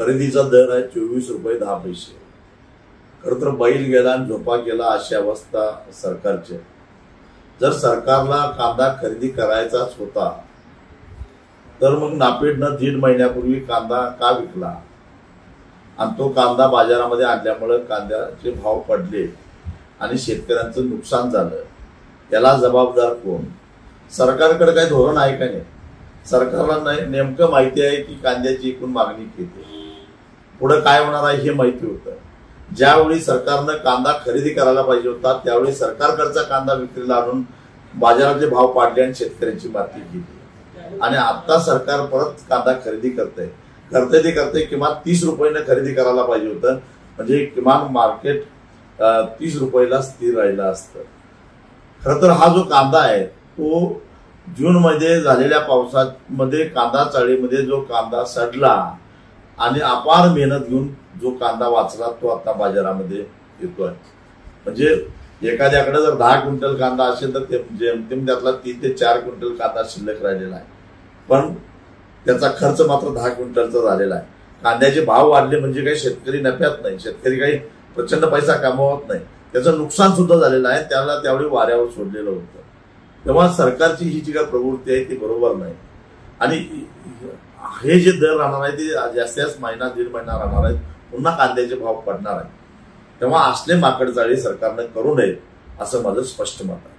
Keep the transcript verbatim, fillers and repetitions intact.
खरेदीचा दर आहे चोवीस रुपये दहा पैसे। खरं तर बैल गेला आणि झोपा गेला अशी अवस्था सरकारची। जर सरकारला कांदा खरेदी करायचाच होता तर मग नापेडनं दीड महिन्यापूर्वी कांदा का विकला आणि तो कांदा बाजारामध्ये आणल्यामुळे कांद्याचे भाव पडले आणि शेतकऱ्यांचं नुकसान झालं, याला जबाबदार कोण? सरकारकडे काही धोरण आहे का नाही? सरकारला नेमकं माहिती आहे की कांद्याची एकूण मागणी किती, पुढे काय होणार आहे हे माहिती होतं। ज्यावेळी सरकारनं कांदा खरेदी करायला पाहिजे होता त्यावेळी सरकारकडचा कांदा विक्रीला आणून बाजारातले भाव पाडले आणि शेतकऱ्यांची माती केली। आणि आता सरकार परत कांदा खरेदी करते करते ते करते किमान तीस रुपयाने खरेदी करायला पाहिजे होतं, म्हणजे किमान मार्केट तीस रुपयाला स्थिर राहिलं असतं। खरं तर हा जो कांदा आहे तो जून मध्ये झालेल्या पावसामध्ये कांदा चाळीमध्ये जो कांदा सडला आणि अपार मेहनत घेऊन जो कांदा वाचला तो आता बाजारामध्ये येतोय। म्हणजे एखाद्याकडे जर दहा क्विंटल कांदा असेल तर जेमतेम त्यातला तीन ते चार क्विंटल कांदा शिल्लक राहिलेला आहे, पण त्याचा खर्च मात्र दहा क्विंटलचा झालेला आहे। कांद्याचे भाव वाढले म्हणजे काही शेतकरी नफ्यात नाही, शेतकरी काही प्रचंड पैसा कमावत नाही, त्याचं नुकसान सुद्धा झालेलं आहे, त्याला त्यावेळी वाऱ्यावर सोडलेलं होतं। तेव्हा सरकारची ही जी काय प्रवृत्ती आहे ती बरोबर नाही। आणि हे जे दर राहणार आहे ते जास्तीत महिना दीड महिना राहणार आहेत, पुन्हा कांद्याचे भाव पडणार आहेत। तेव्हा असले माकडचाळी सरकारने करू नये असं माझं स्पष्ट मत आहे।